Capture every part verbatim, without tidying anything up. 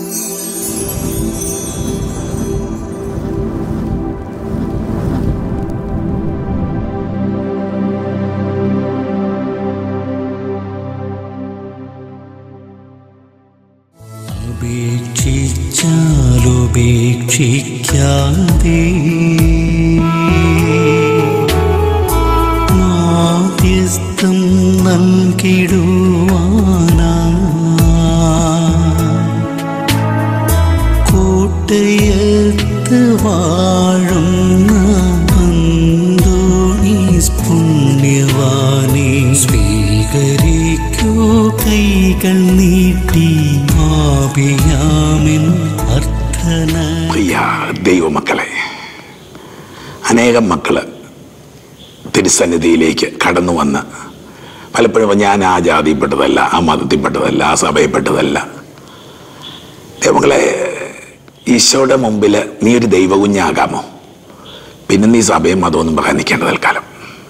ഉപേക്ഷിച്ചാലുപേക്ഷിക്കാതെ മാധ്യസ്ഥം നൽകിടുവാനാ കോട്ടയത്ത് വാഴുന്ന അന്തോണീസ് പുണ്യവാനെ സ്വീകരിക്കൂ കൈകൾ നീട്ടി പ്രിയ ദൈവമക്കളെ, അനേകം മക്കള് തിരുസന്നിധിയിലേക്ക് കടന്നു വന്ന് പലപ്പോഴും ഞാൻ ആ ജാതിയിൽപ്പെട്ടതല്ല, ആ മതത്തിൽപ്പെട്ടതല്ല, ആ സഭയിൽപ്പെട്ടതല്ല. ദൈവമക്കളെ, ഈശോയുടെ മുമ്പിൽ നീ ഒരു ദൈവകുഞ്ഞാകാമോ? പിന്നെ നീ സഭയും മതമൊന്നും പറയാൻ നിൽക്കേണ്ട തൽക്കാലം.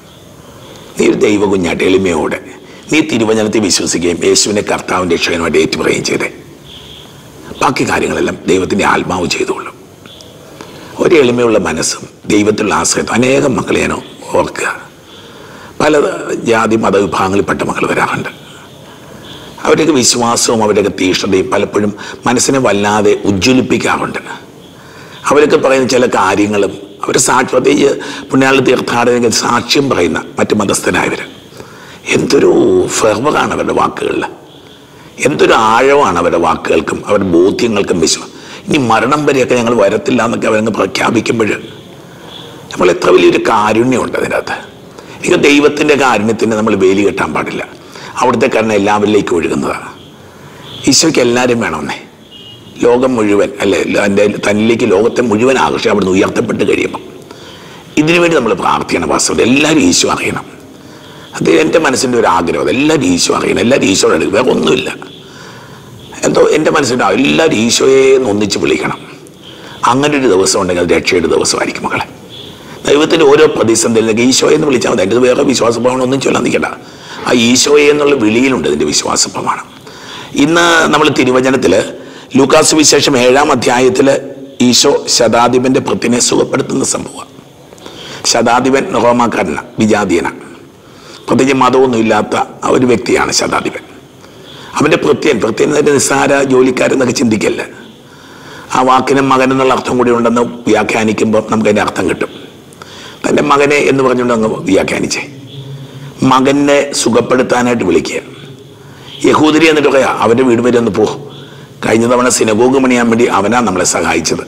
നീ ഒരു ദൈവകുഞ്ഞായിട്ട് എളിമയോടെ നീ തിരുവചനത്തിൽ വിശ്വസിക്കുകയും യേശുവിനെ കർത്താവിൻ്റെ രക്ഷകനുമായിട്ട് ഏറ്റുപറയുകയും ചെയ്തേ. ബാക്കി കാര്യങ്ങളെല്ലാം ദൈവത്തിൻ്റെ ആത്മാവ് ചെയ്തോളും. ഒരു എളിമയുള്ള മനസ്സും ദൈവത്തിലുള്ള ആശ്രയത്വം. അനേകം മക്കളെ ഞാൻ ഓർക്കുക, പല ജാതി മതവിഭാഗങ്ങളിൽപ്പെട്ട മക്കൾ വരാറുണ്ട്. അവരുടെയൊക്കെ വിശ്വാസവും അവരുടെയൊക്കെ തീഷ്ണതയും പലപ്പോഴും മനസ്സിനെ വല്ലാതെ ഉജ്ജ്വലിപ്പിക്കാറുണ്ട്. അവരൊക്കെ പറയുന്ന ചില കാര്യങ്ങളും അവർ സാക്ഷി, പ്രത്യേകിച്ച് പുണ്യാളി തീർത്ഥാടന സാക്ഷ്യം പറയുന്ന മറ്റ് മതസ്ഥരായവർ, എന്തൊരു ഫെർവറാണ് അവരുടെ വാക്കുകളിൽ, എന്തൊരു ആഴമാണ് അവരുടെ വാക്കുകൾക്കും അവരുടെ ബോധ്യങ്ങൾക്കും വിശ്വാസം. ഇനി മരണം വരെയൊക്കെ ഞങ്ങൾ വരത്തില്ല എന്നൊക്കെ അവരങ്ങ് പ്രഖ്യാപിക്കുമ്പോൾ നമ്മൾ എത്ര വലിയൊരു കാരുണ്യമുണ്ട് അതിനകത്ത്. എനിക്ക് ദൈവത്തിൻ്റെ കാരുണ്യത്തിന് നമ്മൾ വേലി കെട്ടാൻ പാടില്ല. അവിടുത്തെ കരുണ എല്ലാവരിലേക്കും ഒഴുകുന്നതാണ്. ഈശോയ്ക്ക് എല്ലാവരും വേണമെന്നേ, ലോകം മുഴുവൻ അല്ലെ, എൻ്റെ തന്നിലേക്ക് ലോകത്തെ മുഴുവൻ ആകർഷിച്ച് അവിടുന്ന് ഉയർത്തപ്പെട്ട് കഴിയുമ്പോൾ ഇതിനു വേണ്ടി നമ്മൾ പ്രാർത്ഥിക്കണം. വാസ്തവം എല്ലാവരും ഈശോ അറിയണം. അത് എൻ്റെ മനസ്സിൻ്റെ ഒരു ആഗ്രഹം. എല്ലാവരും ഈശോ അറിയണം, എല്ലാവരും ഈശോയുടെ അടുത്ത്, വേറെ ഒന്നുമില്ല. എന്തോ എൻ്റെ മനസ്സിൻ്റെ എല്ലാവരും ഈശോയെ ഒന്നിച്ച് വിളിക്കണം. അങ്ങനെ ഒരു ദിവസം ഉണ്ടെങ്കിൽ അത് രക്ഷയുടെ ദിവസമായിരിക്കും മക്കളെ. ദൈവത്തിൻ്റെ ഓരോ പ്രതിസന്ധിയിലേക്ക് ഈശോയെ എന്ന് വിളിച്ചാൽ മതി. എൻ്റെ വേറെ വിശ്വാസപ്രമാണം ഒന്നും ചൊല്ലാൻ നിൽക്കണ്ട. ആ ഈശോയെ എന്നുള്ള വിളിയിലുണ്ട് അതിൻ്റെ വിശ്വാസപ്രമാണം. ഇന്ന് നമ്മൾ തിരുവചനത്തിൽ ലൂക്കാസ് വിശേഷം ഏഴാം അധ്യായത്തിൽ ഈശോ ശതാധിപൻ്റെ ഭൃത്തിനെ സുഖപ്പെടുത്തുന്ന സംഭവം. ശതാധിപൻ റോമാക്കാരനാണ്, വിജാതീയനാണ്, പ്രത്യേകിച്ച് മതമൊന്നും ഇല്ലാത്ത ഒരു വ്യക്തിയാണ് ശതാധിപൻ. അവൻ്റെ ഭൃത്യൻ, ഭൃത്യൻ എന്നതിൻ്റെ നിസ്സാര ജോലിക്കാരെന്നൊക്കെ ചിന്തിക്കല്ല. ആ വാക്കിന് മകൻ എന്നുള്ള അർത്ഥം കൂടി ഉണ്ടെന്ന് വ്യാഖ്യാനിക്കുമ്പോൾ നമുക്കതിൻ്റെ അർത്ഥം കിട്ടും. തൻ്റെ മകനെ എന്ന് പറഞ്ഞുകൊണ്ട് അങ്ങ് വ്യാഖ്യാനിച്ചേ. മകനെ സുഖപ്പെടുത്താനായിട്ട് വിളിക്കുക. യഹൂദരി എന്നിട്ട് പറയാ, അവൻ്റെ വീട് വരെ ഒന്ന് പോ, കഴിഞ്ഞ തവണ സിനഗോഗ് പണിയാൻ വേണ്ടി അവനാ നമ്മളെ സഹായിച്ചത്.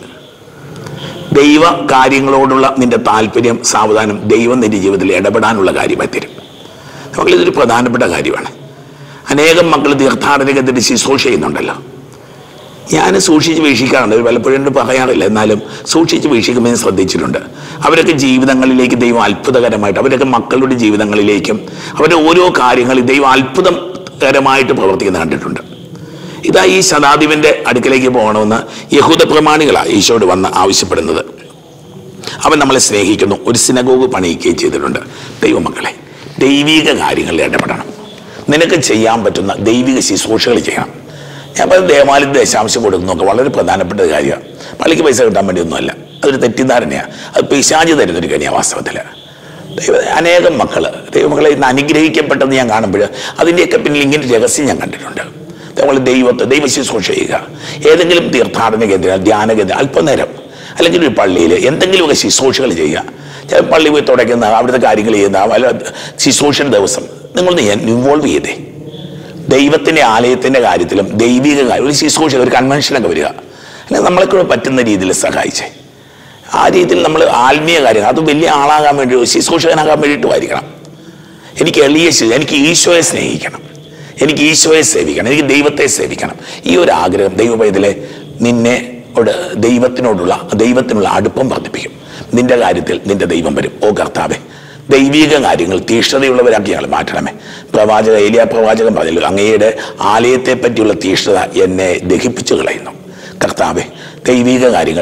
ദൈവ കാര്യങ്ങളോടുള്ള നിന്റെ താല്പര്യം, സാവധാനം ദൈവം നിന്റെ ജീവിതത്തിൽ ഇടപെടാനുള്ള കാര്യമായി തരും. നമുക്കിതൊരു പ്രധാനപ്പെട്ട കാര്യമാണ്. അനേകം മക്കൾ തീർത്ഥാടനത്തിന് ശുശ്രൂഷ ചെയ്യുന്നുണ്ടല്ലോ. ഞാൻ സൂക്ഷിച്ച് വീക്ഷിക്കാറുണ്ട്, പലപ്പോഴും പറയാറില്ല, എന്നാലും സൂക്ഷിച്ച് വീക്ഷിക്കുമ്പോൾ ഞാൻ ശ്രദ്ധിച്ചിട്ടുണ്ട്. അവരൊക്കെ ജീവിതങ്ങളിലേക്ക് ദൈവം അത്ഭുതകരമായിട്ട്, അവരൊക്കെ മക്കളുടെ ജീവിതങ്ങളിലേക്കും അവരുടെ ഓരോ കാര്യങ്ങളിൽ ദൈവം അത്ഭുതകരമായിട്ട് പ്രവർത്തിക്കുന്നത് കണ്ടിട്ടുണ്ട്. ഇതാ ഈ ശതാധിപൻ്റെ അടുക്കലേക്ക് പോകണമെന്ന് യഹൂദ പ്രമാണികളാണ് ഈശോയോട് വന്ന് ആവശ്യപ്പെടുന്നത്. അവൻ നമ്മളെ സ്നേഹിക്കുന്നു, ഒരു സിനഗോഗ് പണിയിക്കുകയും ചെയ്തിട്ടുണ്ട്. ദൈവമക്കളെ, ദൈവിക കാര്യങ്ങളിൽ ഇടപെടണം. നിനക്ക് ചെയ്യാൻ പറ്റുന്ന ദൈവിക ശുശ്രൂഷകൾ ചെയ്യണം. ഞാൻ പറയുന്നത് ദേവാലയത്തിൽ ദശാംശം കൊടുക്കുന്നതൊക്കെ വളരെ പ്രധാനപ്പെട്ട കാര്യമാണ്. പള്ളിക്ക് പൈസ കിട്ടാൻ വേണ്ടിയൊന്നുമല്ല, അതൊരു തെറ്റിദ്ധാരണയാണ്. അത് പിശാച് തരുന്നൊരു കാര്യമാണ് വാസ്തവത്തിൽ. ദൈവ അനേകം മക്കൾ ദൈവമക്കളെ ഇന്ന് അനുഗ്രഹിക്കപ്പെട്ടെന്ന് ഞാൻ കാണുമ്പോൾ അതിൻ്റെയൊക്കെ പിന്നിൽ ഇങ്ങനെ രഹസ്യം ഞാൻ കണ്ടിട്ടുണ്ട്. നമ്മൾ ദൈവത്തെ ദൈവ ശുശ്രൂഷ ചെയ്യുക, ഏതെങ്കിലും തീർത്ഥാടന കേന്ദ്രം, ധ്യാന കേന്ദ്രം, അല്പനേരം അല്ലെങ്കിൽ ഒരു പള്ളിയിൽ എന്തെങ്കിലുമൊക്കെ ശുശ്രൂഷകൾ ചെയ്യുക. ചില പള്ളി പോയി തുടയ്ക്കുന്ന അവിടുത്തെ കാര്യങ്ങൾ ചെയ്യുന്ന വല്ല ശുശ്രൂഷയുടെ ദിവസം നിങ്ങളൊന്ന് ഇൻവോൾവ് ചെയ്തേ. ദൈവത്തിൻ്റെ ആലയത്തിൻ്റെ കാര്യത്തിലും ദൈവിക കാര്യം, ഒരു ശുശ്രൂഷ, ഒരു കൺവെൻഷനൊക്കെ വരിക, അല്ലെങ്കിൽ നമ്മളെക്കൂടെ പറ്റുന്ന രീതിയിൽ സഹായിച്ചേ. ആ രീതിയിൽ നമ്മൾ ആത്മീയ കാര്യങ്ങൾ, അത് വലിയ ആളാകാൻ വേണ്ടി, ശുശ്രൂഷകനാകാൻ വേണ്ടിയിട്ടും ആയിരിക്കണം. എനിക്ക് എളിയ, എനിക്ക് ഈശോയെ സ്നേഹിക്കണം, എനിക്ക് ഈശോയെ സേവിക്കണം, എനിക്ക് ദൈവത്തെ സേവിക്കണം. ഈ ഒരു ആഗ്രഹം ദൈവപൈതലെ നിന്നെ ദൈവത്തിനോടുള്ള ദൈവത്തിനുള്ള അടുപ്പം വർദ്ധിപ്പിക്കും. നിന്റെ കാര്യത്തിൽ നിന്റെ ദൈവം വരും. ഓ കർത്താവേ, ദൈവിക കാര്യങ്ങൾ തീഷ്ണതയുള്ളവരാക്കി ഞങ്ങൾ മാറ്റണമേ. പ്രവാചക ഏലിയാ പ്രവാചകൻ പറഞ്ഞല്ലോ, അങ്ങയുടെ ആലയത്തെ പറ്റിയുള്ള തീഷ്ണത എന്നെ ദഹിപ്പിച്ചു കളയുന്നു. കർത്താവേ, ദൈവിക കാര്യങ്ങളും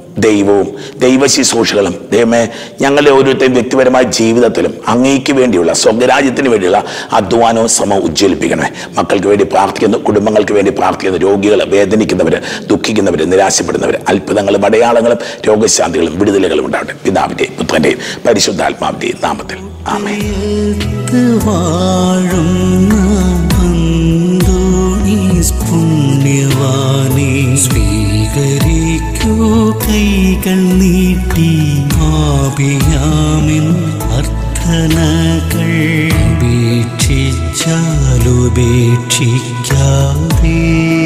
ദൈവവും ദൈവ ശുശ്രൂഷകളും ദൈവമേ ഞങ്ങളുടെ ഓരോരുത്തരും വ്യക്തിപരമായ ജീവിതത്തിലും അങ്ങേക്ക് വേണ്ടിയുള്ള സ്വർഗരാജ്യത്തിന് വേണ്ടിയുള്ള അധ്വാനവും ശ്രമവും ഉജ്ജ്വലിപ്പിക്കണമേ. മക്കൾക്ക് വേണ്ടി പ്രാർത്ഥിക്കുന്നു, കുടുംബങ്ങൾക്ക് വേണ്ടി പ്രാർത്ഥിക്കുന്നു, രോഗികൾ, വേദനിക്കുന്നവർ, ദുഃഖിക്കുന്നവർ, നിരാശപ്പെടുന്നവർ, അത്ഭുതങ്ങളും അടയാളങ്ങളും രോഗശാന്തികളും വിടുതലുകളും ഉണ്ടാവട്ടെ. പിതാവിൻ്റെയും പുത്രൻ്റെയും പരിശുദ്ധാത്മാവിൻ്റെയും നാമത്തിൽ ആമേൻ. പുണ്യവാനേ സ്വീകരിക്കൂ കൈകൾ നീട്ടി ആപിയാമിൻ അർത്ഥനകൾ ഉപേക്ഷിച്ചാലുപേക്ഷിക്കാതെ